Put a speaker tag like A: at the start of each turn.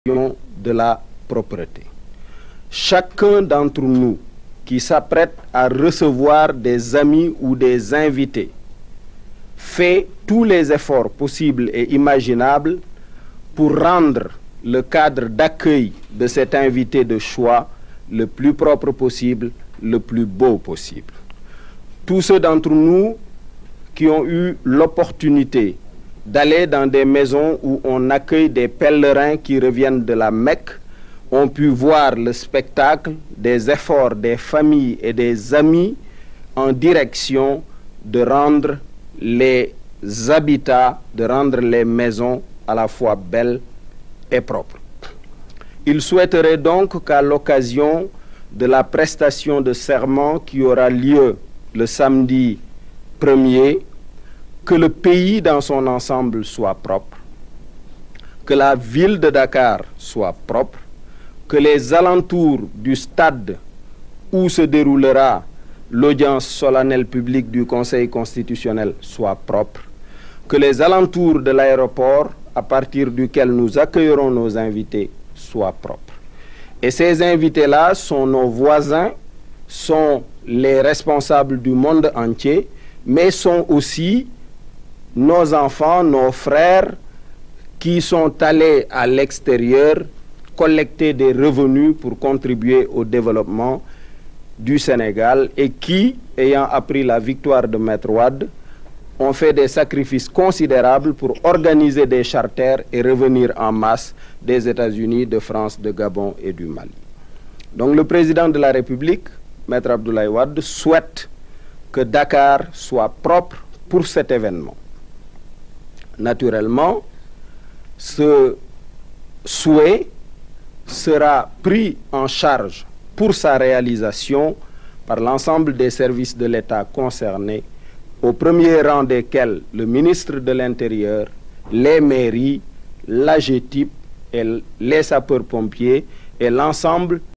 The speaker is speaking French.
A: de la propreté. Chacun d'entre nous qui s'apprête à recevoir des amis ou des invités fait tous les efforts possibles et imaginables pour rendre le cadre d'accueil de cet invité de choix le plus propre possible, le plus beau possible. Tous ceux d'entre nous qui ont eu l'opportunité d'aller dans des maisons où on accueille des pèlerins qui reviennent de la Mecque ont pu voir le spectacle des efforts des familles et des amis en direction de rendre les habitats, de rendre les maisons à la fois belles et propres. Il souhaiterait donc qu'à l'occasion de la prestation de serment qui aura lieu le samedi 1er, que le pays dans son ensemble soit propre, que la ville de Dakar soit propre, que les alentours du stade où se déroulera l'audience solennelle publique du Conseil constitutionnel soient propres, que les alentours de l'aéroport à partir duquel nous accueillerons nos invités soient propres. Et ces invités-là sont nos voisins, sont les responsables du monde entier, mais sont aussi nos enfants, nos frères qui sont allés à l'extérieur collecter des revenus pour contribuer au développement du Sénégal et qui, ayant appris la victoire de Maître Wade, ont fait des sacrifices considérables pour organiser des charters et revenir en masse des États-Unis, de France, de Gabon et du Mali. Donc le président de la République, Maître Abdoulaye Wade, souhaite que Dakar soit propre pour cet événement. Naturellement, ce souhait sera pris en charge pour sa réalisation par l'ensemble des services de l'État concernés, au premier rang desquels le ministre de l'Intérieur, les mairies, l'AGETIP, et les sapeurs-pompiers et l'ensemble